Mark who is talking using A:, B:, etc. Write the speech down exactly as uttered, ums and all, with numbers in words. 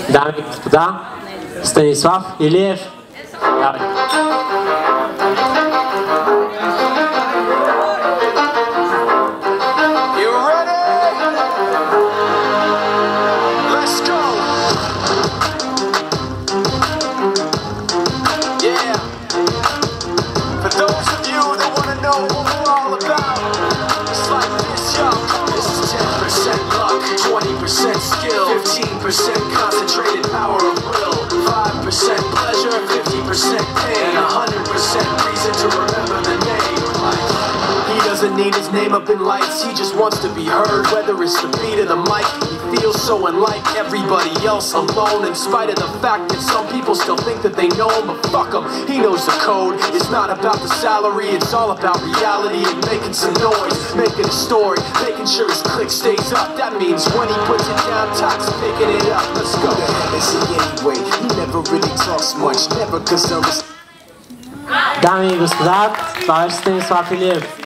A: Дамы и господа, Станислав Илиев. Давай.
B: twenty percent skill, fifteen percent concentrated power of will, five percent pleasure, fifty percent pain, and one hundred percent reason to remember the name. He doesn't need his name up in lights, he just wants to be heard, whether it's the beat of the mic. He feels so unlike everybody else, alone, in spite of the fact that some people still think that they know him, but fuck him, he knows the code. It's not about the salary, it's all about reality and making some noise, making a story, making sure his click stays up. That means when he puts it down, Tox picking it up. Let's go. Who the hell is he anyway? He never really talks much, never cause I'm...
A: Дамы и господа, това беше Станислав Илиев.